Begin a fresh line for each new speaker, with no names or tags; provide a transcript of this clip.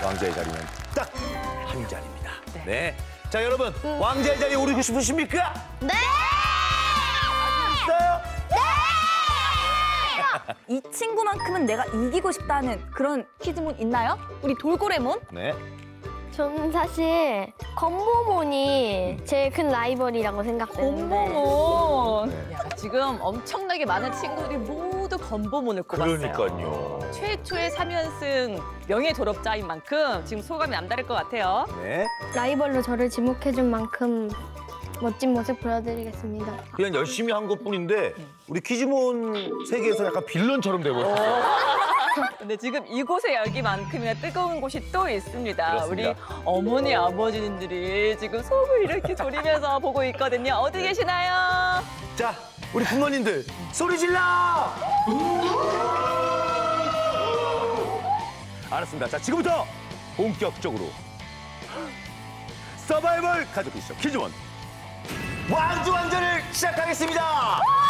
왕자의 자리는 딱 한 자리입니다. 네. 자, 여러분, 왕자의 자리에 오르고 싶으십니까?
네!
있어요?
이 친구만큼은 내가 이기고 싶다는 그런 퀴즈몬 있나요? 우리 돌고래몬?
네.
저는 사실 건모몬이 제일 큰 라이벌이라고 생각되는데
건모몬.
야, 지금 엄청나게 많은 친구들이 모두 건보몬을 꼽았어요.
그러니까요.
최초의 3연승 명예 졸업자인 만큼 지금 소감이 남다를 것 같아요.
네.
라이벌로 저를 지목해준 만큼 멋진 모습 보여드리겠습니다.
그냥 열심히 한 것뿐인데 우리 퀴즈몬 세계에서 약간 빌런처럼 돼버렸어요.
근데 지금 이곳의 열기만큼이나 뜨거운 곳이 또 있습니다.
그렇습니다.
우리 어머니, 아버지님들이 지금 속을 이렇게 졸이면서 보고 있거든요. 어디 계시나요?
자, 우리 부모님들 소리 질러! 알았습니다. 자, 지금부터 본격적으로 서바이벌 가족 퀴즈 퀴즈원 왕주왕전을 시작하겠습니다.